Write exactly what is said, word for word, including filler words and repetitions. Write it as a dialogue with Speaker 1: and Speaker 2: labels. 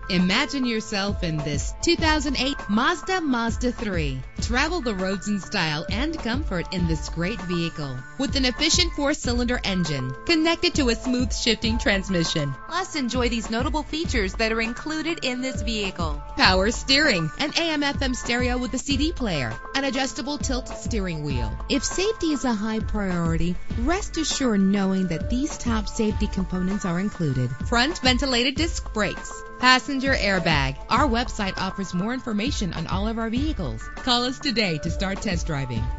Speaker 1: Imagine yourself in this two thousand eight Mazda Mazda three. Travel the roads in style and comfort in this great vehicle. With an efficient four-cylinder engine connected to a smooth shifting transmission. Plus, enjoy these notable features that are included in this vehicle. Power steering, an A M F M stereo with a C D player, an adjustable tilt steering wheel. If safety is a high priority, rest assured knowing that these top safety components are included. Front ventilated disc brakes, passenger airbag. Our website offers more information on all of our vehicles. Call us today to start test driving.